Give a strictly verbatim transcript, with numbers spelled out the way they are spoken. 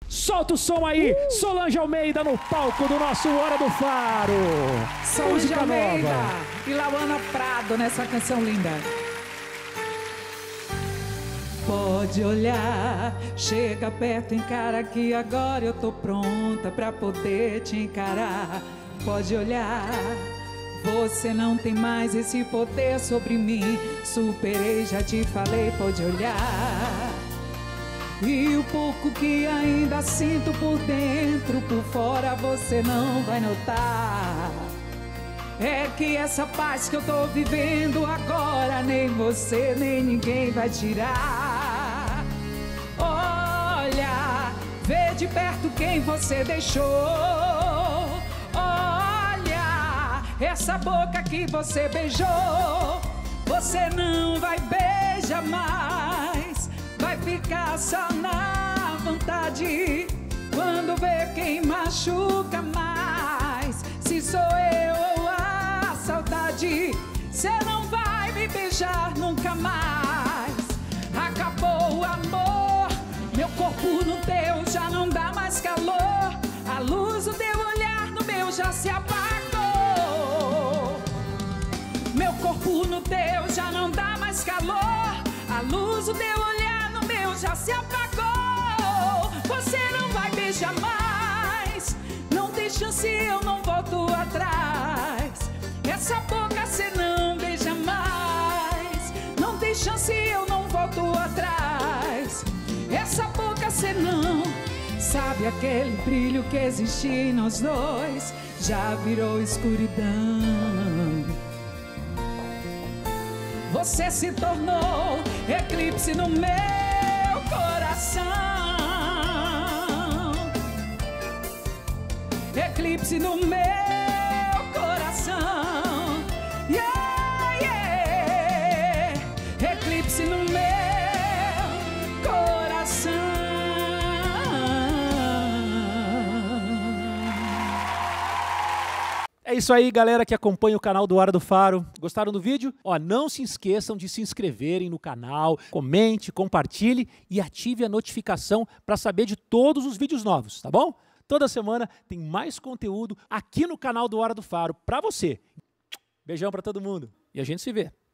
Solta o som aí, uh! Solange Almeida no palco do nosso Hora do Faro. Solange Música Almeida nova. E Lauana Prado nessa canção linda. Pode olhar, chega perto, encara que agora eu tô pronta pra poder te encarar. Pode olhar, você não tem mais esse poder sobre mim. Superei, já te falei, pode olhar. E o pouco que ainda sinto por dentro, por fora você não vai notar. É que essa paz que eu tô vivendo agora, nem você, nem ninguém vai tirar. Olha, vê de perto quem você deixou. Olha, essa boca que você beijou, você não vai beijar mais. Vai ficar só na vontade quando vê quem machuca mais. Se sou eu ou a saudade, cê não vai me beijar nunca mais. Acabou o amor, meu corpo no teu já não dá mais calor. A luz do teu olhar no meu já se apagou. Meu corpo no teu já não dá mais calor. A luz do teu olhar no meu já se apagou. Você não vai beijar mais, não tem chance, eu não volto atrás. Essa boca cê não beija mais, não tem chance, eu não volto atrás. Essa boca cê não sabe, aquele brilho que existe em nós dois já virou escuridão. Você se tornou eclipse no meu coração. Eclipse no meu coração. Yeah, yeah. Eclipse no meu coração. É isso aí, galera que acompanha o canal do Hora do Faro. Gostaram do vídeo? Ó, não se esqueçam de se inscreverem no canal, comente, compartilhe e ative a notificação para saber de todos os vídeos novos, tá bom? Toda semana tem mais conteúdo aqui no canal do Hora do Faro para você. Beijão para todo mundo e a gente se vê.